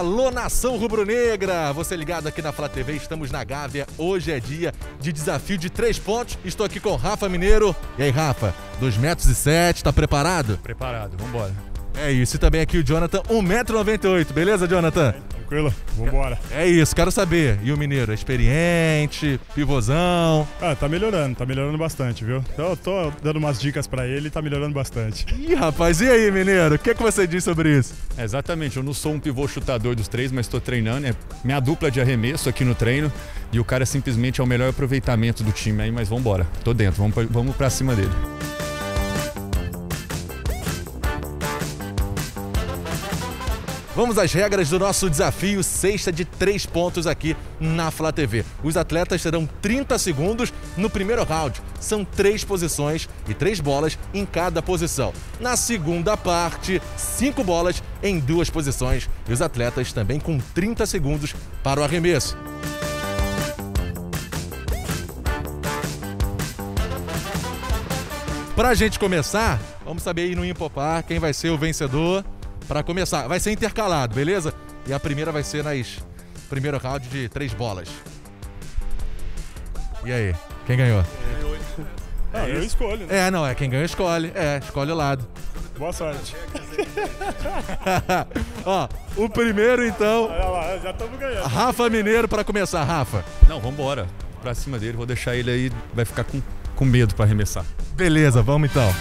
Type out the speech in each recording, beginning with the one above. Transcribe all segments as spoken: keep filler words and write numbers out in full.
Alô, nação rubro-negra! Você ligado aqui na Flá T V, estamos na Gávea. Hoje é dia de desafio de três pontos. Estou aqui com Rafa Mineiro. E aí, Rafa? dois metros e sete, tá preparado? Preparado, vambora. É isso, e também aqui o Jonathan, um metro e noventa e oito, beleza, Jonathan? Tranquilo, vambora. É isso, quero saber. E o Mineiro, é experiente, pivôzão? Ah, tá melhorando, tá melhorando bastante, viu? Eu tô dando umas dicas pra ele e tá melhorando bastante. Ih, rapaz, e aí, Mineiro? O que, que você diz sobre isso? É, exatamente, eu não sou um pivô chutador dos três, mas estou treinando. É minha dupla de arremesso aqui no treino. E o cara simplesmente é o melhor aproveitamento do time aí, mas vambora. Tô dentro, vamos pra, vamos pra cima dele. Vamos às regras do nosso desafio cesta de três pontos aqui na Flá T V. Os atletas terão trinta segundos no primeiro round. São três posições e três bolas em cada posição. Na segunda parte, cinco bolas em duas posições. E os atletas também com trinta segundos para o arremesso. Para a gente começar, vamos saber aí no Impopar quem vai ser o vencedor. Para começar, vai ser intercalado, beleza? E a primeira vai ser nas primeiro round de três bolas. E aí, quem ganhou? Ah, eu escolho, né? É, não, é quem ganha escolhe. É, escolhe o lado. Boa sorte. Ó, o primeiro então, Olha lá, já estamos ganhando. Rafa Mineiro para começar, Rafa. Não, vambora. Pra cima dele, vou deixar ele aí, vai ficar com, com medo pra arremessar. Beleza, vamos então.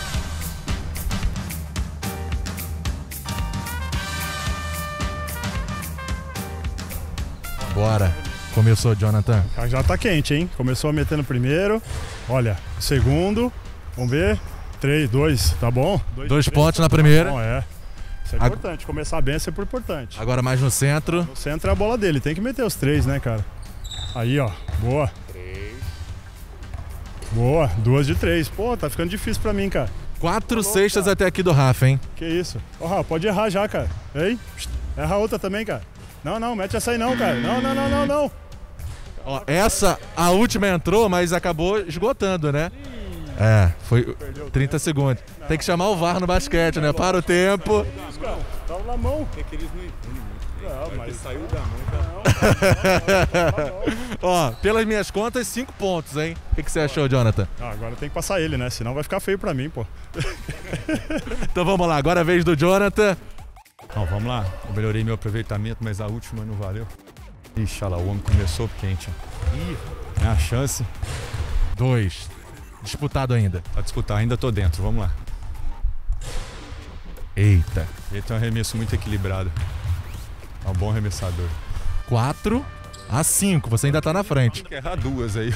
Bora. Começou, Jonathan. Já tá quente, hein? Começou a meter no primeiro. Olha, segundo. Vamos ver. Três, dois, tá bom? Dois pontos na primeira. Tá bom, é. Isso é Ag- importante. Começar bem é sempre importante. Agora mais no centro. O centro é a bola dele. Tem que meter os três, né, cara? Aí, ó. Boa. Boa. Duas de três. Pô, tá ficando difícil pra mim, cara. Quatro cestas até aqui do Rafa, hein? Que isso? Ó, Rafa, pode errar já, cara. Ei, erra outra também, cara. Não, não, mete essa aí não, cara. Não, não, não, não, não. Ó, essa, a última entrou, mas acabou esgotando, né? É, foi trinta segundos. Tem que chamar o V A R no basquete, né? Para o tempo. Tava na mão. É que eles não entendem muito. Não, mas... Saiu da mão. Ó, pelas minhas contas, cinco pontos, hein? O que, que você achou, Jonathan? Ah, agora tem que passar ele, né? Senão vai ficar feio pra mim, pô. Então vamos lá, agora é a vez do Jonathan. Não, vamos lá. Eu melhorei meu aproveitamento, mas a última não valeu. Ixi, olha lá, o homem começou quente. Ó. Ih, é a chance. Dois. Disputado ainda. Pra disputar, ainda tô dentro, vamos lá. Eita. Ele tem um arremesso muito equilibrado. É um bom arremessador. Quatro a cinco. Você ainda tá na frente. Tem que errar duas aí.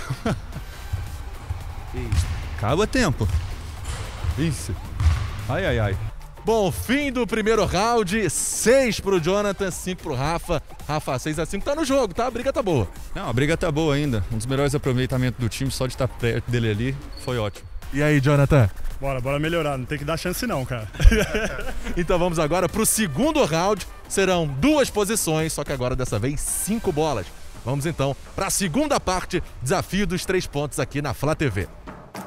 Acaba tempo. Isso. Ai, ai, ai. Bom, fim do primeiro round. Seis pro Jonathan, cinco pro Rafa. Rafa, seis a cinco. Tá no jogo, tá? A briga tá boa. Não, a briga tá boa ainda. Um dos melhores aproveitamentos do time, só de estar perto dele ali, foi ótimo. E aí, Jonathan? Bora, bora melhorar. Não tem que dar chance não, cara. Então vamos agora pro segundo round. Serão duas posições, só que agora dessa vez cinco bolas. Vamos então pra segunda parte, desafio dos três pontos aqui na Flá T V.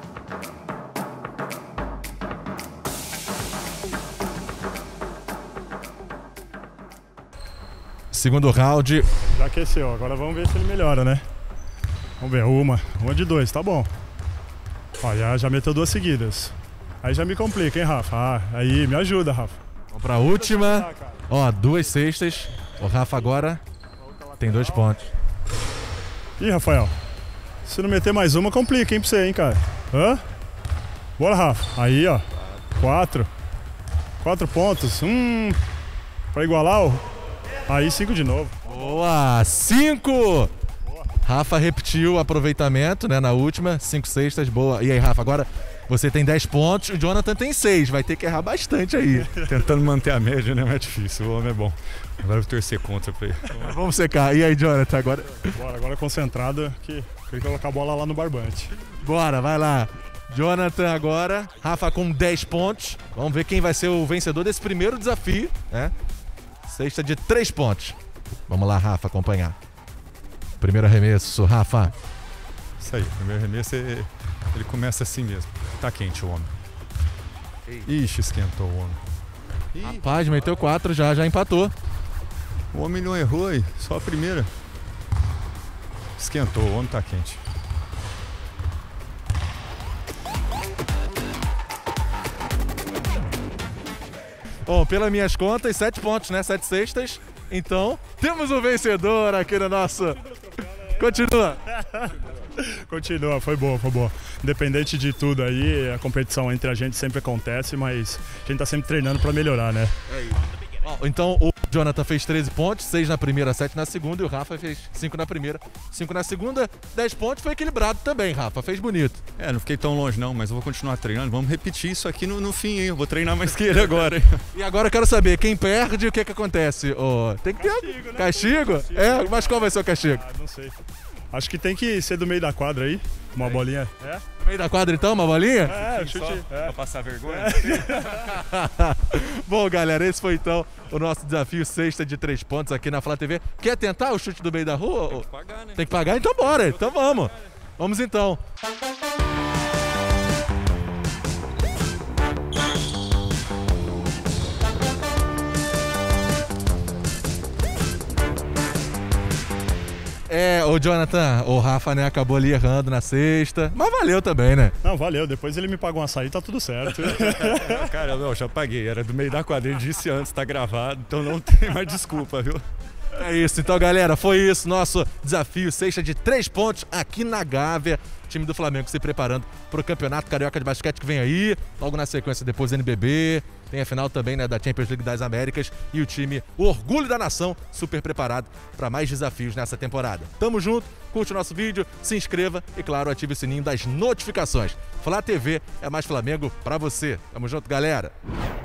Segundo round. Já aqueceu. Agora vamos ver se ele melhora, né? Vamos ver. Uma. Uma de dois. Tá bom. Ó, já, já meteu duas seguidas. Aí já me complica, hein, Rafa? Ah, aí me ajuda, Rafa. Vamos pra última. Ó, duas cestas. O Rafa agora tem dois pontos. Ih, Rafael. Se não meter mais uma, complica, hein, pra você, hein, cara? Hã? Bora, Rafa. Aí, ó. Quatro. Quatro pontos. Hum. Pra igualar, ó. Aí, cinco de novo. Boa! Cinco! Rafa repetiu o aproveitamento, né, na última. Cinco cestas, boa. E aí, Rafa, agora você tem dez pontos, o Jonathan tem seis. Vai ter que errar bastante aí. Tentando manter a média, né? Mas é difícil. O homem é bom. Agora eu vou torcer contra pra ele. Vamos secar. E aí, Jonathan, agora... Bora, agora concentrado que queria colocar a bola lá no barbante. Bora, vai lá. Jonathan agora. Rafa com dez pontos. Vamos ver quem vai ser o vencedor desse primeiro desafio, né? Cesta de três pontos. Vamos lá, Rafa, acompanhar. Primeiro arremesso, Rafa. Isso aí, o primeiro arremesso é, ele começa assim mesmo. Tá quente o homem. Ixi, esquentou o homem. Ih, Rapaz, meteu quatro já, já empatou. O homem não errou aí, só a primeira. Esquentou, o homem tá quente. Bom, pelas minhas contas, sete pontos, né? Sete cestas. Então, temos um vencedor aqui no nosso... Continua. Continua, foi boa, foi boa. Independente de tudo aí, a competição entre a gente sempre acontece, mas a gente tá sempre treinando pra melhorar, né? Ó, então, o Jonathan fez treze pontos, seis na primeira, sete na segunda, e o Rafa fez cinco na primeira, cinco na segunda, dez pontos, foi equilibrado também, Rafa, fez bonito. É, não fiquei tão longe não, mas eu vou continuar treinando. Vamos repetir isso aqui no, no fim, hein? Eu vou treinar mais que ele agora, hein? E agora eu quero saber, quem perde, o que que acontece? Oh, tem que ter Castigo, né? castigo? Castigo. É, mas qual vai ser o castigo? Ah, não sei. Acho que tem que ser do meio da quadra aí, uma bolinha. É? No meio da quadra então, uma bolinha? É, chute. É. Pra passar vergonha? Bom, galera, esse foi então o nosso desafio sexta de três pontos aqui na Flá T V. Quer tentar o chute do meio da rua? Tem que pagar, né? Tem que pagar? Então bora, então vamos. Vamos então. É, o Jonathan, o Rafa, né, acabou ali errando na sexta, mas valeu também, né? Não, valeu. Depois ele me pagou um açaí, tá tudo certo. Cara, não, já paguei. Era do meio da quadra. Ele disse antes, tá gravado, então não tem mais desculpa, viu? É isso, então galera, foi isso, nosso desafio sexta de três pontos aqui na Gávea. Time do Flamengo se preparando para o Campeonato Carioca de Basquete que vem aí, logo na sequência depois N B B, tem a final também, né, da Champions League das Américas, e o time, o orgulho da nação, super preparado para mais desafios nessa temporada. Tamo junto, curte o nosso vídeo, se inscreva e claro, ative o sininho das notificações. Flá T V é mais Flamengo para você. Tamo junto, galera!